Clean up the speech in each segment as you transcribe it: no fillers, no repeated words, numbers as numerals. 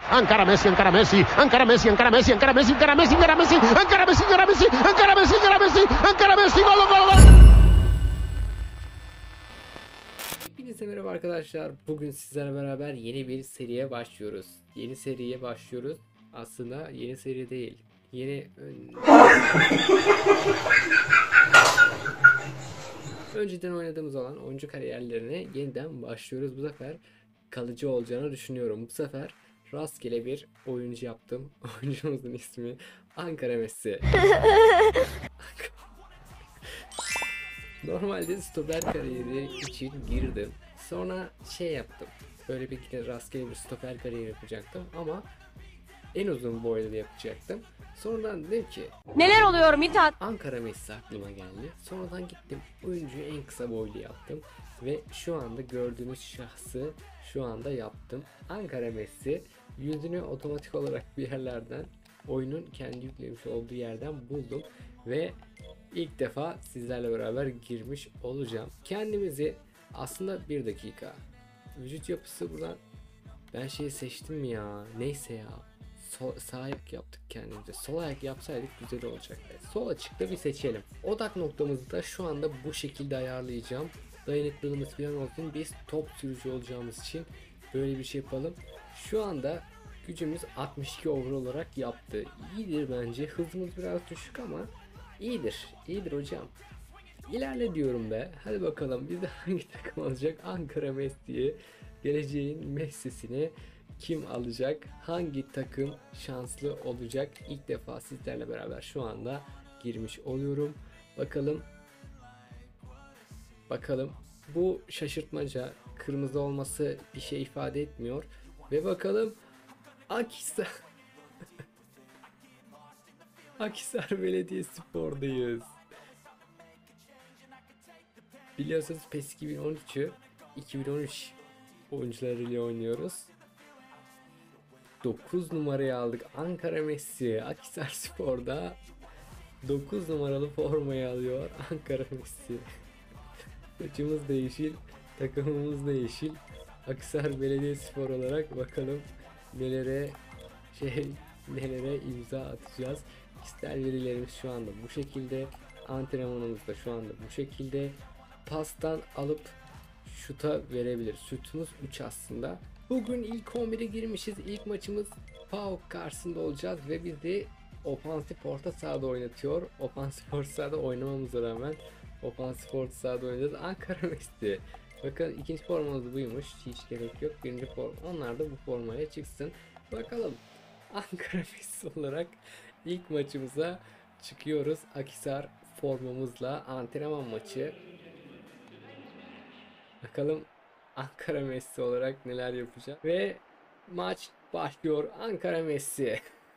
Ancora Messi, ancora Messi, ancora Messi, ancora Messi, ancora Messi, ancora Messi, ancora Messi, ancora Messi, ancora Messi, ancora Messi, ancora Messi, ancora Messi, gol, gol, gol. Hepinize merhaba arkadaşlar. Bugün sizlerle beraber yeni bir seriye başlıyoruz. Yeni seriye başlıyoruz. Aslında yeni seri değil. Önceden oynadığımız olan oyuncu kariyerlerine yeniden başlıyoruz. Bu sefer kalıcı olacağını düşünüyorum. Bu sefer rastgele bir oyuncu yaptım. Oyuncumuzun ismi Ankara Messi. Normalde stoper kariyeri için girdim. Sonra yaptım. Böyle bir rastgele bir stoper kariyeri yapacaktım ama en uzun boylu yapacaktım. Sonradan dedim ki Neler oluyor Mithat? Ankara Messi aklıma geldi. Sonradan gittim oyuncuyu en kısa boylu yaptım. Ve şu anda gördüğünüz şahsı şu anda yaptım. Ankara Messi yüzünü otomatik olarak bir yerlerden oyunun kendi yüklemiş olduğu yerden buldum. Ve ilk defa sizlerle beraber girmiş olacağım. Kendimizi aslında bir dakika. Vücut yapısı buradan ben seçtim ya. Neyse ya. Sağ ayak yaptık kendimize. Sol ayak yapsaydık güzel olacaktı. Sol açıkta bir seçelim. Odak noktamızı da şu anda bu şekilde ayarlayacağım. Dayanıklılığımız falan olsun. Biz top sürücü olacağımız için böyle bir şey yapalım. Şu anda gücümüz 62 overall olarak yaptı. İyidir bence. Hızımız biraz düşük ama iyidir. İyidir hocam. İlerle diyorum be. Hadi bakalım bizde hangi takım alacak? Ankara Messi'yi, geleceğin Messi'sini kim alacak? Hangi takım şanslı olacak? İlk defa sizlerle beraber şu anda girmiş oluyorum. Bakalım. Bu şaşırtmaca, kırmızı olması bir şey ifade etmiyor. Ve bakalım Akhisar Akhisar Belediyespor'dayız. Biliyorsunuz PES 2013'ü 2013 oyuncularıyla oynuyoruz. 9 numarayı aldık. Ankara Messi Akhisarspor'da 9 numaralı formayı alıyor Ankara Messi. Saçımız da yeşil, takımımız da yeşil. Akhisar Belediyespor olarak bakalım nelere nelere imza atacağız. Kişisel verilerimiz şu anda bu şekilde. Antrenmanımız da şu anda bu şekilde. Pastan alıp şuta verebilir. Şutumuz 3 aslında. Bugün ilk 11'e girmişiz. İlk maçımız PAOK karşısında olacağız ve bizi ofansif orta sahada oynatıyor. Ofansif orta sahada oynamamıza rağmen ofansif orta sahada oynayacağız. Ankara Messi. Bakın ikinci formamız buymuş. Hiç gerek yok. Birinci form. Onlar da bu formaya çıksın. Bakalım. Ankara Messi olarak ilk maçımıza çıkıyoruz. Akhisar formamızla antrenman maçı. Bakalım Ankara Messi olarak neler yapacak. Ve maç başlıyor. Ankara Messi.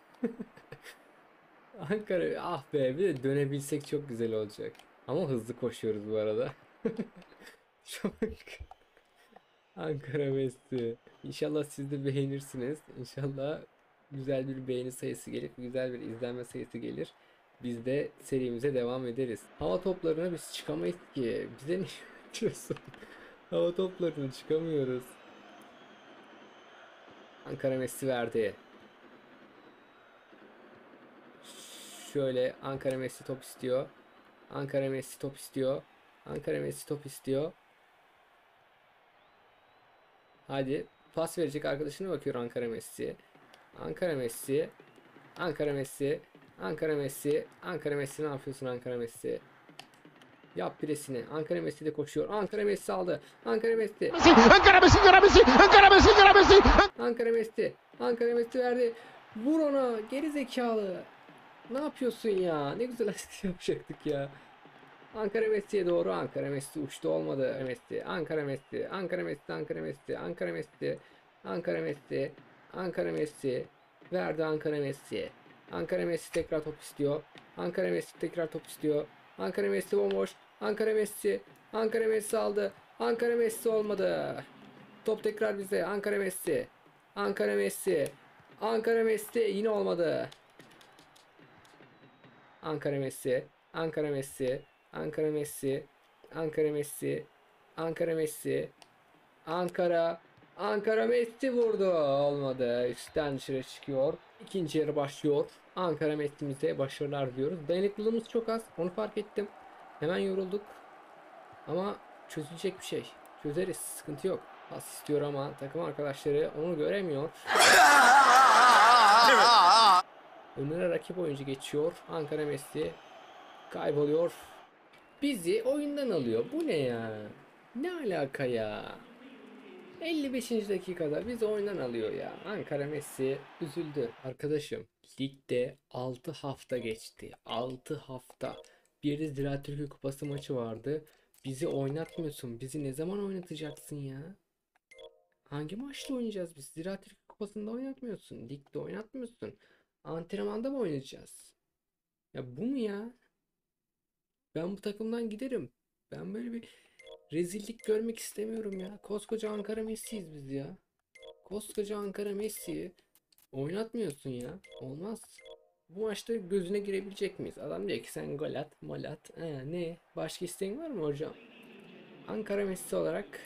Ankara, ah be, bir de dönebilsek çok güzel olacak. Ama hızlı koşuyoruz bu arada. Çok Ankara Messi. İnşallah siz de beğenirsiniz. İnşallah güzel bir beğeni sayısı gelir, güzel bir izlenme sayısı gelir. Biz de serimize devam ederiz. Hava toplarına biz çıkamayız ki. Bize ne yapıyorsun? Hava toplarına çıkamıyoruz. Ankara Messi verdi. Şöyle Ankara Messi top istiyor. Ankara Messi top istiyor. Ankara Messi top istiyor. Hadi pas verecek arkadaşına bakıyor Ankara Messi. Ankara Messi. Ankara Messi. Ankara Messi. Ankara Messi ne yapıyorsun Ankara Messi? Yap presini. Ankara Messi de koşuyor. Ankara Messi aldı. Ankara Messi. Ankara Messi, ancora Messi, ancora Messi, ancora Messi. Ankara Messi. Ankara Messi verdi. Vur ona. Geri zekalı. Ne yapıyorsun ya? Ne güzel asist yapacaktık ya. Ankara Messi'ye doğru. Ankara Messi uçtu, olmadı. Messi. Ankara Messi. Ankara Messi. Ankara Messi. Ankara Messi. Ankara Messi. Ankara Messi. Verdi Ankara Messi. Ankara Messi tekrar top istiyor. Ankara Messi tekrar top istiyor. Ankara Messi bomboş. Ankara Messi. Ankara Messi aldı. Ankara Messi olmadı. Top tekrar bize. Ankara Messi. Ankara Messi. Ankara Messi yine olmadı. Ankara Messi. Ankara Messi. Ankara Messi. Ankara Messi. Ankara Messi. Ankara Ankara Messi vurdu. Olmadı. Üstten dışarı çıkıyor. İkinci yarı başlıyor. Ankara Messi'mize başarılar diliyoruz. Dayanıklılığımız çok az. Onu fark ettim. Hemen yorulduk. Ama çözülecek bir şey. Çözeriz. Sıkıntı yok. Pas istiyor ama takım arkadaşları onu göremiyor. Önüne rakip oyuncu geçiyor. Ankara Messi kayboluyor. Bizi oyundan alıyor. Bu ne ya? Ne alaka ya? 55. dakikada bizi oyundan alıyor ya. Ankara Messi üzüldü. Arkadaşım ligde 6 hafta geçti. 6 hafta. Bir de Ziraat Türkiye Kupası maçı vardı. Bizi oynatmıyorsun. Bizi ne zaman oynatacaksın ya? Hangi maçta oynayacağız biz? Ziraat Türkiye Kupası'nda oynatmıyorsun. Ligde oynatmıyorsun. Antrenmanda mı oynayacağız? Ya bu mu ya? Ben bu takımdan giderim. Ben böyle bir rezillik görmek istemiyorum ya. Koskoca Ankara Messi'yiz biz ya. Koskoca Ankara Messi'yi oynatmıyorsun ya. Olmaz. Bu maçta gözüne girebilecek miyiz? Adam diyor ki sen gol at, mol at. Ne? Başka isteğin var mı hocam? Ankara Messi olarak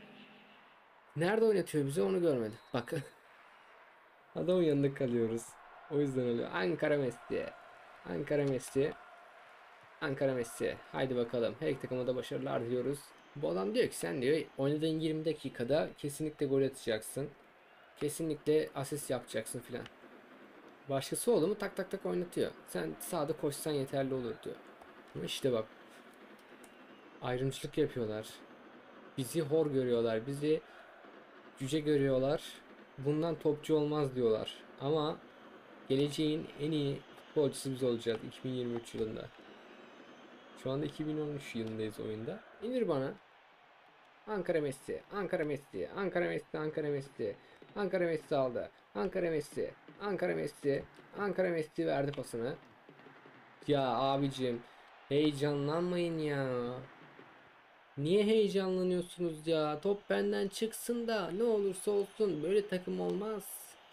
nerede oynatıyor bizi onu görmedim. Bak. Adamın yanında kalıyoruz. O yüzden oluyor. Ankara Messi. Ankara Messi. Ankara Messi. Haydi bakalım. Her iki takıma da başarılar diliyoruz. Bu adam diyor ki sen diyor oynadığın 20 dakikada kesinlikle gol atacaksın. Kesinlikle asist yapacaksın filan. Başkası oldu mu tak tak tak oynatıyor. Sen sağda koşsan yeterli olur diyor. Ama işte bak. Ayrımcılık yapıyorlar. Bizi hor görüyorlar. Bizi cüce görüyorlar. Bundan topçu olmaz diyorlar. Ama geleceğin en iyi futbolcusu biz olacağız 2023 yılında. Şu anda 2013 yılındayız oyunda. İndir bana. Ankara Messi, Ankara Messi, Ankara Messi, Ankara Messi. Ankara Messi aldı. Ankara Messi, Ankara Messi, Ankara Messi verdi pasını. Ya abicim, heyecanlanmayın ya. Niye heyecanlanıyorsunuz ya? Top benden çıksın da ne olursa olsun böyle takım olmaz.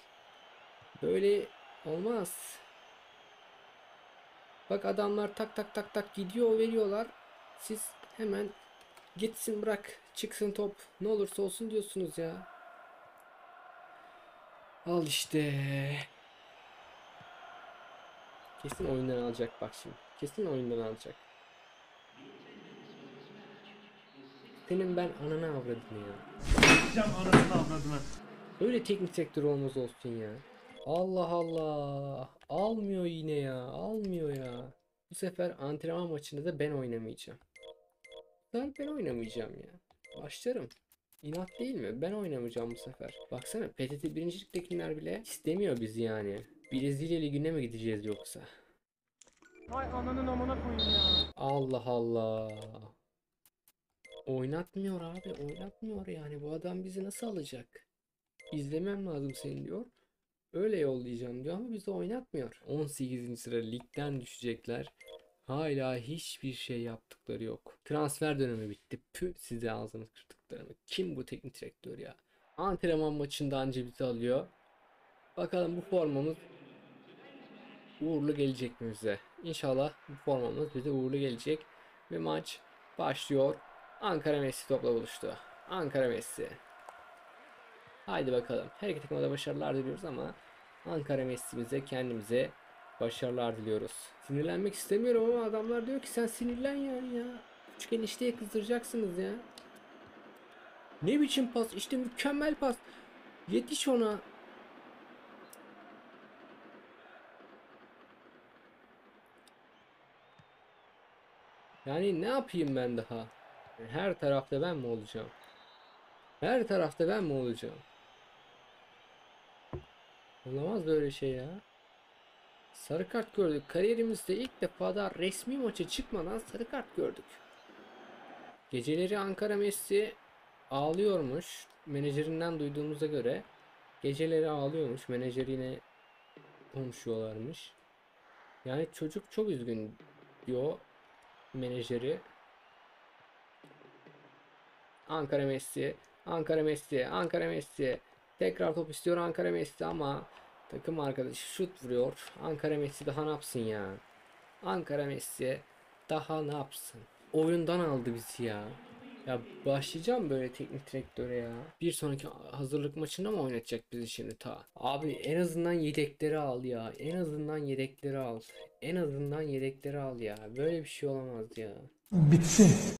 Böyle olmaz. Bak adamlar tak tak tak tak gidiyor veriyorlar. Siz hemen gitsin bırak çıksın top ne olursa olsun diyorsunuz ya. Al işte. Kesin oyundan alacak bak şimdi. Kesin oyundan alacak. Senin ben ananı avradını ya. Gideceğim anasını avradına. Öyle teknik sektör olmaz olsun ya. Allah Allah. Almıyor yine ya. Almıyor ya. Bu sefer antrenman maçında da ben oynamayacağım. Ben oynamayacağım ya. Başlarım. İnat değil mi? Ben oynamayacağım bu sefer. Baksana PTT birinciliktekiler bile istemiyor bizi yani. Brezilya Ligi'ne mi gideceğiz yoksa? Vay ananın amına koyayım ya. Allah Allah. Oynatmıyor abi. Oynatmıyor yani. Bu adam bizi nasıl alacak? İzlemem lazım seni diyor. Öyle yollayacağım diyor ama bizi oynatmıyor. 18. sıra ligden düşecekler. Hala hiçbir şey yaptıkları yok. Transfer dönemi bitti. Püh size ağzını kırdıklarını. Kim bu teknik direktör ya? Antrenman maçında anca bizi alıyor. Bakalım bu formamız uğurlu gelecek mi bize? İnşallah bu formamız bize uğurlu gelecek. Ve maç başlıyor. Ankara Messi topla buluştu. Ankara Messi. Haydi bakalım. Her iki takıma da başarılar diliyoruz ama Ankara Messi'mize kendimize başarılar diliyoruz. Sinirlenmek istemiyorum ama adamlar diyor ki sen sinirlen yani ya. Küçük enişteye kızdıracaksınız ya. Ne biçim pas? İşte mükemmel pas. Yetiş ona. Yani ne yapayım ben daha? Her tarafta ben mi olacağım? Her tarafta ben mi olacağım? Olamaz böyle şey ya. Sarı kart gördük. Kariyerimizde ilk defa da resmi maça çıkmadan sarı kart gördük. Geceleri Ankara Messi ağlıyormuş. Menajerinden duyduğumuza göre geceleri ağlıyormuş. Menajeriyle konuşuyorlarmış. Yani çocuk çok üzgün diyor menajeri. Ankara Messi, Ankara Messi, Ankara Messi. Tekrar top istiyor Ankara Messi ama takım arkadaşı şut vuruyor. Ankara Messi daha ne yapsın ya? Ankara Messi daha ne yapsın? Oyundan aldı bizi ya. Ya başlayacağım böyle teknik direktöre ya. Bir sonraki hazırlık maçında mı oynatacak bizi şimdi ta? Abi en azından yedekleri al ya. En azından yedekleri al. En azından yedekleri al ya. Böyle bir şey olamaz ya. Bitsin.